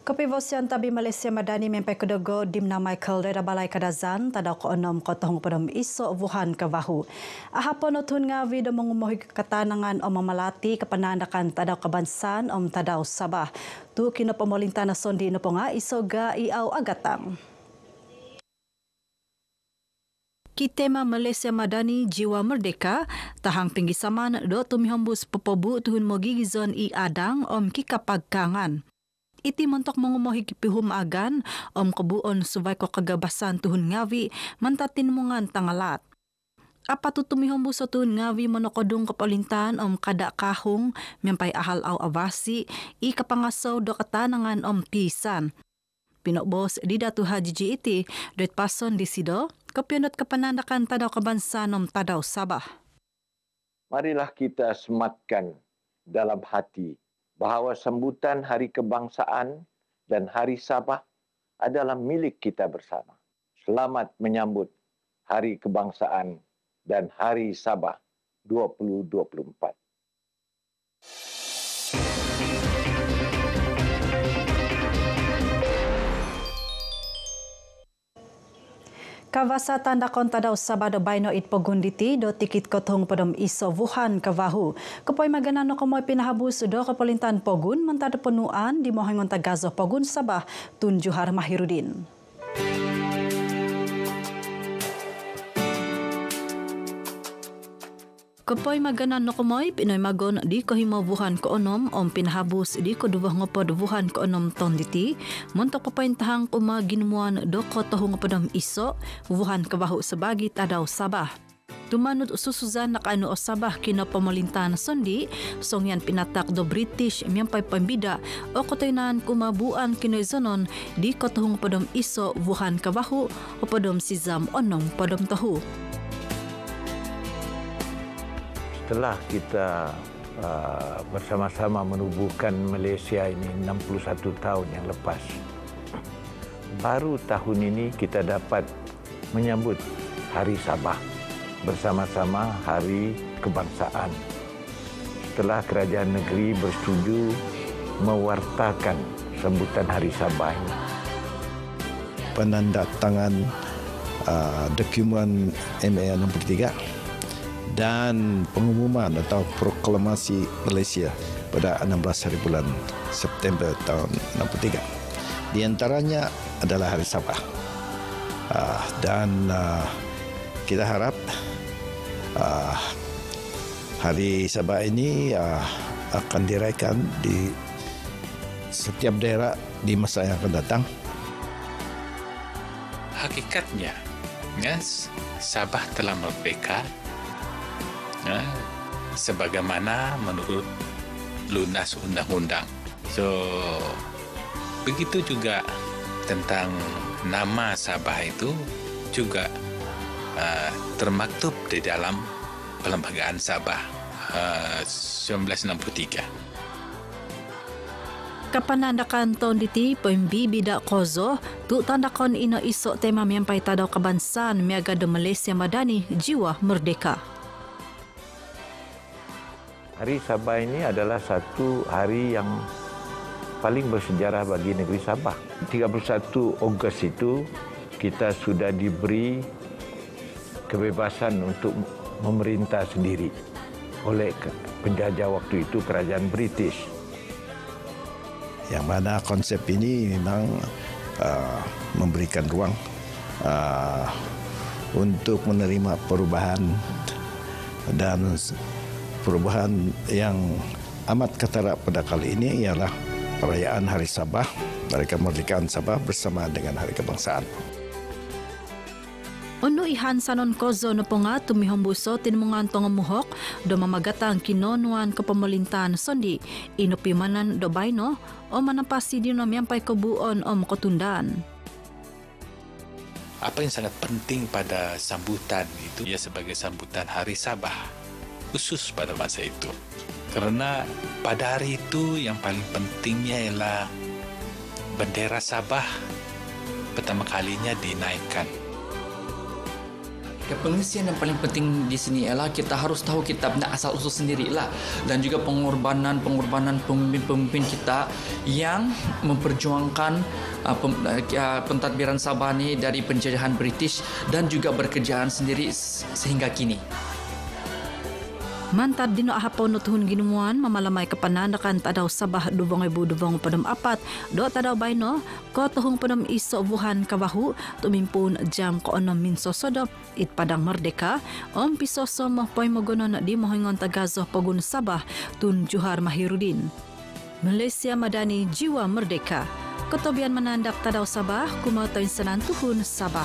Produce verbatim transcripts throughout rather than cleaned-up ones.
Kapivosyan tabi Malaysia Madani mempai kedogo dimna Michael Reda Balai Kadazan tadau ko onom ko tohong pedom iso Wuhan Kavahu. Ahapon otun ngawi do mengumohi ketanangan om memalati kepenandakan tadau kebansan om tadau Sabah. Tu kino pemerintah nasondi noponga iso ga iau agatang. Kitema Malaysia Madani Jiwa Merdeka tahang tinggi saman do tumihambus pepobu tuhun mogigizon i adang om kikapagkangan. Iti mentok mengumohi kipihum agan om kebuon subay ko kagabasan tuhun ngawi mentatin mungan tangalat. Apa tutumihom buso tuhun ngawi monokodung kepolintan om kada kahung mempai ahal au avasi i kapangasaw do ketanangan om pisan. Pinok bos di datu haji iti doit pason di sido kepionot kepenandakan tadaw kebansan om tadaw Sabah. Marilah kita sematkan dalam hati bahawa sambutan Hari Kebangsaan dan Hari Sabah adalah milik kita bersama. Selamat menyambut Hari Kebangsaan dan Hari Sabah dua ribu dua puluh empat. Kavasa tanda konta daw Sabado baino it pagunditi do tikit kotong pedom iso Wuhan Kavahu. Kapoy maganan no kamoy pinahabus do kapolintan pogun mentada penuan di mohangon tagazo pogun Sabah Tun Juhar Mahirudin. Kapoy maganan no kamoy pinoy magon di kohimo Wuhan ko onom om pinahabus di kodubah ngopod Wuhan ko onom tonditi montok papaintahang kuma ginuan do kotohong ngopodom iso Wuhan Kavahu sebagi tadaw Sabah. Tumanod ususuzan nakano o Sabah kino pamalintan sondi songyan pinatak do British miyampay pambida o kotoynan kumabuan kino izonon di kotohong ngopodom iso Wuhan Kavahu o podom sizam onong podom tahu. Setelah kita uh, bersama-sama menubuhkan Malaysia ini enam puluh satu tahun yang lepas, baru tahun ini kita dapat menyambut Hari Sabah bersama-sama Hari Kebangsaan. Setelah kerajaan negeri bersetuju mewartakan sambutan Hari Sabah ini. Penandatangan uh, dokumen M A enam puluh tiga dan pengumuman atau proklamasi Malaysia pada enam belas hari bulan September tahun enam puluh tiga. Di antaranya adalah Hari Sabah. Uh, dan uh, kita harap uh, Hari Sabah ini uh, akan dirayakan di setiap daerah di masa yang akan datang. Hakikatnya, yes, Sabah telah merdeka. Ya, sebagaimana menurut lunas undang-undang. So, begitu juga tentang nama Sabah itu juga uh, termaktub di dalam Perlembagaan Sabah uh, seribu sembilan ratus enam puluh tiga. Kapanandakan tahun diti pembi bidak kozo tu tandakon ino iso tema miampai tadaw kebansan miaga de Malaysia Madani Jiwa Merdeka. Hari Sabah ini adalah satu hari yang paling bersejarah bagi negeri Sabah. tiga puluh satu Ogos itu kita sudah diberi kebebasan untuk memerintah sendiri oleh penjajah waktu itu kerajaan British. Yang mana konsep ini memang uh, memberikan ruang uh, untuk menerima perubahan dan perubahan yang amat ketara pada kali ini ialah perayaan Hari Sabah, Hari Kemerdekaan Sabah bersama dengan Hari Kebangsaan. Ono ihan sanon kozo no ponga tumihombuso tinmungan tongamuhok do mamagatang kinonuan kepemerintahan sondi inopimanan do baino o manapasi dino miampai kebuon om kotundan. Apa yang sangat penting pada sambutan itu ya sebagai sambutan Hari Sabah khusus pada masa itu. Karena pada hari itu yang paling pentingnya ialah bendera Sabah pertama kalinya dinaikkan. Pengisian yang paling penting di sini ialah kita harus tahu kitabnya asal usul sendirilah, dan juga pengorbanan-pengorbanan pemimpin-pemimpin kita yang memperjuangkan uh, pem, uh, pentadbiran Sabah ni dari penjajahan British dan juga berkerjaan sendiri sehingga kini. Mantad dino ahapon no tuhun ginuan mamalamay kapananakan tadaw Sabah dubong ibu dubong padam apat do tadaw bayno ko tuhong padam iso buhan kawahu tumimpun jam ko onom minso sodo it padang merdeka om pisoso mahpoy mogonon di mohingon tagazo pagun Sabah tun Juhar Mahirudin. Malaysia Madani Jiwa Merdeka. Ketobian menandak tadaw Sabah kumatoy sanan tuhun Sabah.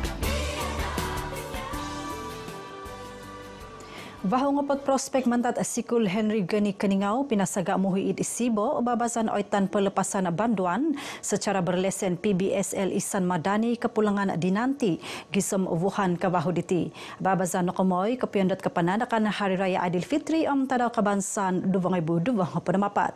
Bahaw ngopot prospek mantat Sikul Henry Gani Keningau pinasaga muhiid isibo babasan oitan pelepasan banduan secara berlesen P B S L Ihsan Madani kepulangan dinanti gisom Wuhan kabahu diti. Babasan nokomoy kepiondot kepanadakan Hari Raya Aidilfitri om tadaw kabansan dubong ibu dubong pedemapat.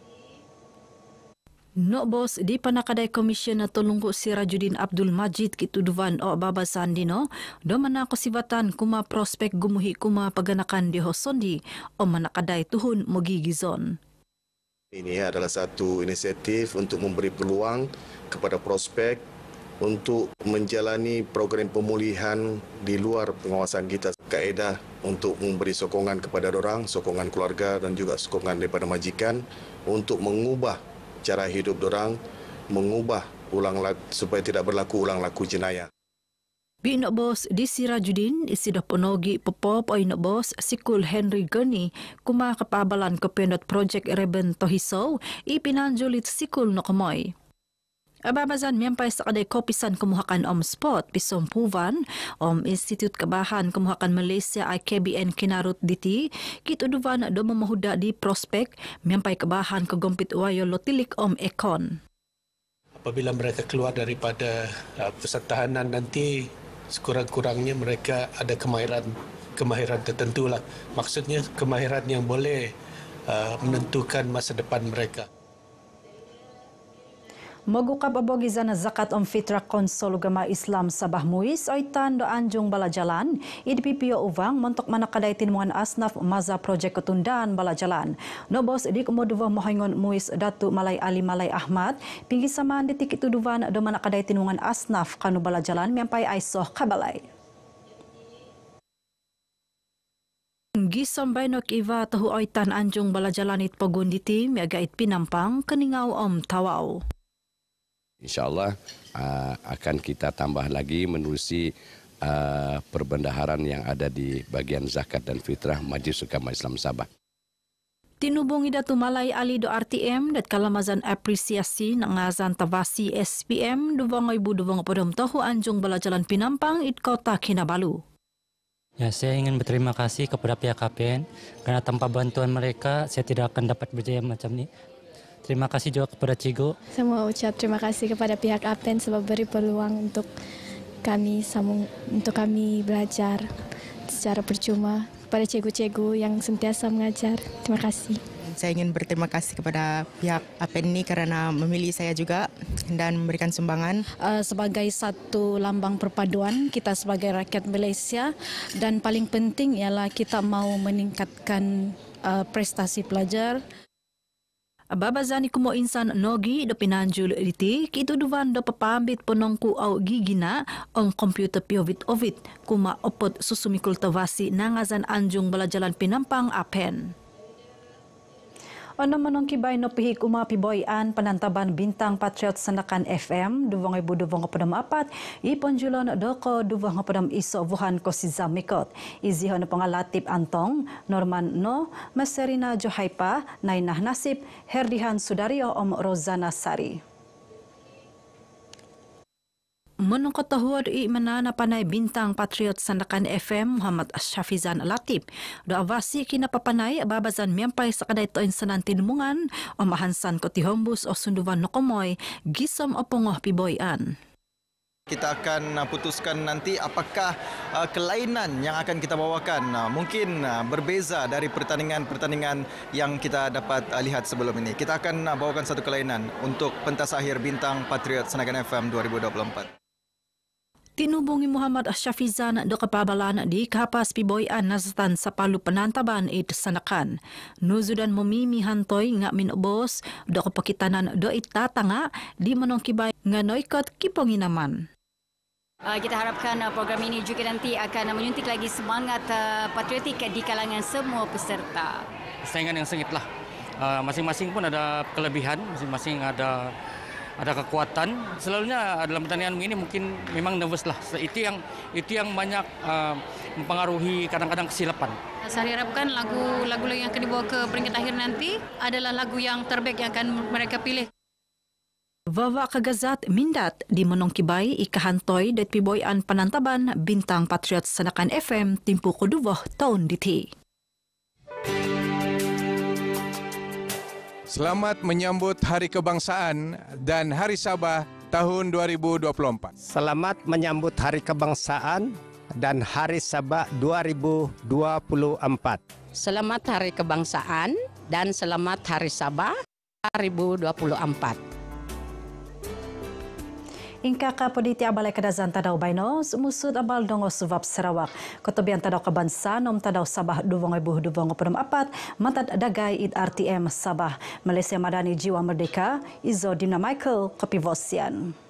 No bos di panakaday komisyon na tulungko si Rajudin Abdul Majid kituduvan o babasan dino do manako sibatan kuma prospek gumuhi kuma paganakan di Hosondi o manakaday tuhun mogigizon. Ini adalah satu inisiatif untuk memberi peluang kepada prospek untuk menjalani program pemulihan di luar pengawasan kita. Kaedah untuk memberi sokongan kepada orang, sokongan keluarga dan juga sokongan daripada majikan untuk mengubah cara hidup dorang, mengubah ulang supaya tidak berlaku ulang laku jenayah. Bino bos di Sirajudin isidah ponogi popop o ino bos Sikul Henry Gani kuma kapabalan kependot project Reben Tohiso ipinanjulit Sikul no kamoy. Ababazan miyampay sa kaday kopisan kumuhakan om spot pisom puvan om Institute Kabahan kumuhakan Malaysia I K B N kinarut diti kituduvan do mamahuda di prospek miyampay kabahan kagompit wayo lotilik om ekon. Apabila mereka keluar daripada uh, pusat tahanan nanti sekurang-kurangnya mereka ada kemahiran kemahiran tertentu lah. Maksudnya kemahiran yang boleh uh, menentukan masa depan mereka. Magukab abogizan na zakat om fitra konsol ugama Islam Sabah Muis oitan do anjung balajalan idpipio uvang montok manakaday tinmungan asnaf maza projek ketundan balajalan. Nobos di kemoduwa mohingon Muis Datu Malay Ali Malay Ahmad pinggisaman di tikituduvan do manakaday tinmungan asnaf kanu balajalan miampay aisoh kabalay. Gisom bainok iwa tahu oitan anjung balajalan it pagunditi miagait pinampang keningaw om tawaw. InsyaAllah uh, akan kita tambah lagi menerusi uh, perbendaharaan yang ada di bagian zakat dan fitrah Majlis Ugama Islam Sabah. Tinubungi Datu Malay Ali do R T M dat kalamazan apresiasi nangazan tabasi S P M dubong ibu dubong podom tahu anjung balajalan pinampang it kota Kinabalu. Ya, saya ingin berterima kasih kepada pihak K P N karena tanpa bantuan mereka saya tidak akan dapat berjaya macam ini. Terima kasih juga kepada Cigo. Saya mau ucap terima kasih kepada pihak A P E N sebab beri peluang untuk kami sambung, untuk kami belajar secara percuma, kepada cikgu-cikgu yang sentiasa mengajar. Terima kasih. Saya ingin berterima kasih kepada pihak A P E N ini karena memilih saya juga dan memberikan sumbangan. Uh, sebagai satu lambang perpaduan kita sebagai rakyat Malaysia dan paling penting ialah kita mau meningkatkan uh, prestasi pelajar. Babazani kumo insan nogi do pinanjul iti kituduvan do papambit penongku au gigina om komputer piovit ovit kuma opot susumikul tawasi nangazan anjung balajalan pinampang apen. Ono menongkibay no pihik uma piboyan panantaban bintang Patriot Sandakan F M duvong ibu duvong padam apat iponjulon doko duvong padam iso vuhan ko si zamikot izihon pangalatip Antong Norman No Maserina Johaipa Nainah Nasib Herdihan Sudario om Rozana Sari. Menong ketahuan i manana panay bintang Patriot Sandakan F M Muhammad Syafizan Latip do avasi kinapapanay babazan miampay sa kaday toin sanan tinmungan o mahansan ko tihombus o sunduvan nokomoy gisom o pongoh piboyan. Kita akan putuskan nanti apakah uh, kelainan yang akan kita bawakan uh, mungkin uh, berbeza dari pertandingan-pertandingan yang kita dapat uh, lihat sebelum ini. Kita akan uh, bawakan satu kelainan untuk pentas akhir bintang Patriot Sandakan F M dua ribu dua puluh empat. Tinubungi Muhammad Syafizan do kepabalan di kapas piboyan nasatan sa Palu Penantaban it sanakan. Nuzudan memimi hantoy nga minubos do kepakitanan do itatanga di menongkibay nga noikot kiponginaman. Uh, kita harapkan uh, program ini juga nanti akan menyuntik lagi semangat uh, patriotik di kalangan semua peserta. Saingan yang sengit lah. Uh, masing-masing pun ada kelebihan, masing-masing ada ada kekuatan. Selalunya dalam pertandingan ini mungkin memang nervous lah. Itu yang itu yang banyak uh, mempengaruhi kadang-kadang kesilapan. Saya harapkan lagu-lagu yang akan dibawa ke peringkat akhir nanti adalah lagu yang terbaik yang akan mereka pilih. Wawa kagazat mindat di menongkibay ikahantoy det piboyan Penantaban Bintang Patriot Sanakan F M Timpu Kuduvoh tahun diti. Selamat menyambut Hari Kebangsaan dan Hari Sabah tahun dua ribu dua puluh empat. Selamat menyambut Hari Kebangsaan dan Hari Sabah dua ribu dua puluh empat. Selamat Hari Kebangsaan dan selamat Hari Sabah dua ribu dua puluh empat. Ingka ka poditi abalay kadazan tadaw bayno, sumusud abal dongo suvap Sarawak. Kotobian tadaw kabansa, nom tadaw Sabah duvong ibu duvong penum apat, matad dagay id R T M Sabah. Malaysia Madani Jiwa Merdeka, Izo Dina Michael, Kopivosian.